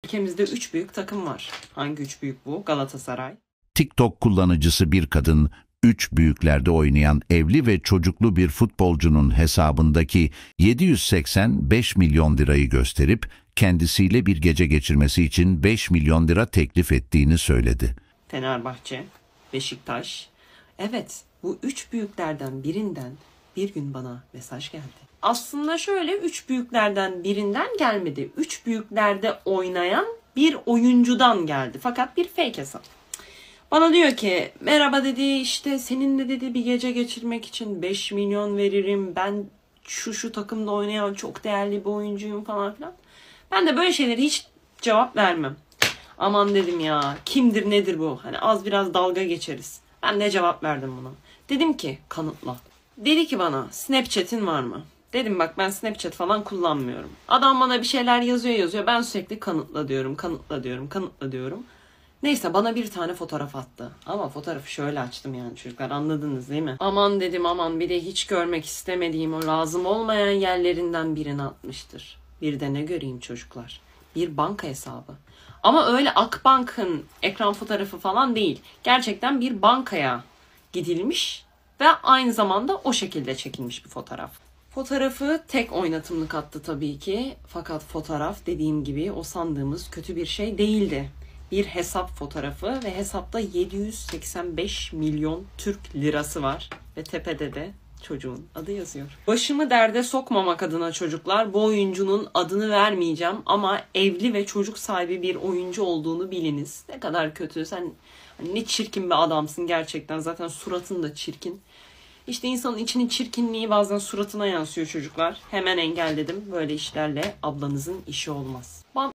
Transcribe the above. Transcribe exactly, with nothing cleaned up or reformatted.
Ülkemizde üç büyük takım var. Hangi üç büyük bu? Galatasaray. TikTok kullanıcısı bir kadın, üç büyüklerde oynayan evli ve çocuklu bir futbolcunun hesabındaki yedi yüz seksen beş milyon lirayı gösterip kendisiyle bir gece geçirmesi için beş milyon lira teklif ettiğini söyledi. Fenerbahçe, Beşiktaş. Evet, bu üç büyüklerden birinden bir gün bana mesaj geldi. Aslında şöyle, üç büyüklerden birinden gelmedi. Üç büyüklerde oynayan bir oyuncudan geldi. Fakat bir fake hesap. Bana diyor ki, merhaba dedi, işte seninle dedi bir gece geçirmek için beş milyon veririm. Ben şu şu takımda oynayan çok değerli bir oyuncuyum falan filan. Ben de böyle şeyleri hiç cevap vermem. Aman dedim ya, kimdir nedir bu? Hani az biraz dalga geçeriz. Ben de cevap verdim buna. Dedim ki kanıtla. Dedi ki bana, Snapchat'in var mı? Dedim bak, ben Snapchat falan kullanmıyorum. Adam bana bir şeyler yazıyor yazıyor. Ben sürekli kanıtla diyorum, kanıtla diyorum, kanıtla diyorum. Neyse, bana bir tane fotoğraf attı. Ama fotoğrafı şöyle açtım yani çocuklar, anladınız değil mi? Aman dedim aman, bir de hiç görmek istemediğim o lazım olmayan yerlerinden birini atmıştır. Bir de ne göreyim çocuklar? Bir banka hesabı. Ama öyle Akbank'ın ekran fotoğrafı falan değil. Gerçekten bir bankaya gidilmiş ve aynı zamanda o şekilde çekilmiş bir fotoğraf. Fotoğrafı tek oynatımlık attı tabii ki. Fakat fotoğraf dediğim gibi o sandığımız kötü bir şey değildi. Bir hesap fotoğrafı ve hesapta yedi yüz seksen beş milyon Türk lirası var. Ve tepede de çocuğun adı yazıyor. Başımı derde sokmamak adına çocuklar, bu oyuncunun adını vermeyeceğim ama evli ve çocuk sahibi bir oyuncu olduğunu biliniz. Ne kadar kötü, sen ne çirkin bir adamsın gerçekten, zaten suratın da çirkin. İşte insanın içinin çirkinliği bazen suratına yansıyor çocuklar. Hemen engelledim, böyle işlerle ablanızın işi olmaz.